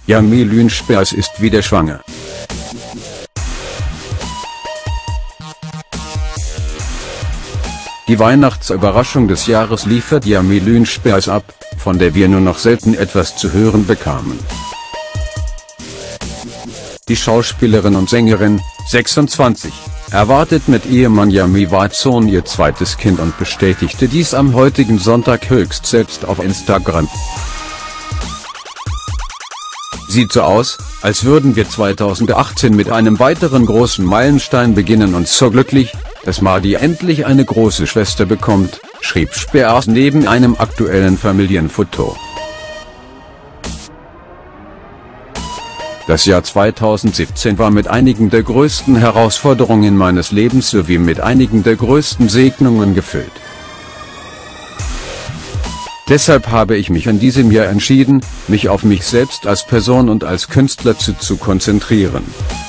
Jamilün Spears ist wieder schwanger. Die Weihnachtsüberraschung des Jahres liefert Jamilün Spears ab, von der wir nur noch selten etwas zu hören bekamen. Die Schauspielerin und Sängerin, 26, erwartet mit Ehemann Yami Watson ihr zweites Kind und bestätigte dies am heutigen Sonntag höchst selbst auf Instagram. Sieht so aus, als würden wir 2018 mit einem weiteren großen Meilenstein beginnen und so glücklich, dass Madi endlich eine große Schwester bekommt, schrieb Spears neben einem aktuellen Familienfoto. Das Jahr 2017 war mit einigen der größten Herausforderungen meines Lebens sowie mit einigen der größten Segnungen gefüllt. Deshalb habe ich mich in diesem Jahr entschieden, mich auf mich selbst als Person und als Künstler zu konzentrieren.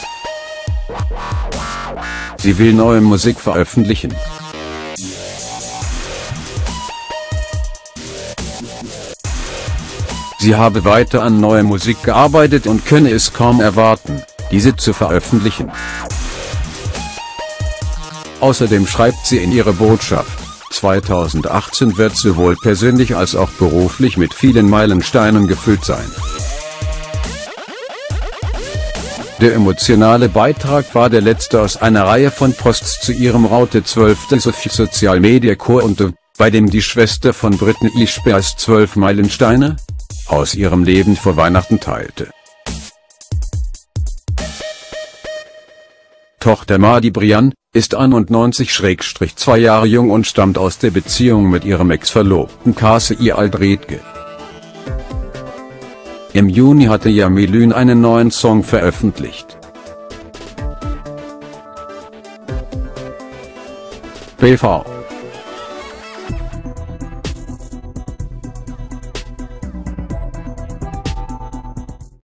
Sie will neue Musik veröffentlichen. Sie habe weiter an neuer Musik gearbeitet und könne es kaum erwarten, diese zu veröffentlichen. Außerdem schreibt sie in ihrer Botschaft: 2018 wird sowohl persönlich als auch beruflich mit vielen Meilensteinen gefüllt sein. Der emotionale Beitrag war der letzte aus einer Reihe von Posts zu ihrem Raute 12. Social Media Konto, bei dem die Schwester von Britney Spears 12 Meilensteine aus ihrem Leben vor Weihnachten teilte. Tochter Madi Brian ist 91-2 Jahre jung und stammt aus der Beziehung mit ihrem Ex-Verlobten Kasey Aldredge. Im Juni hatte Jamilün einen neuen Song veröffentlicht. BV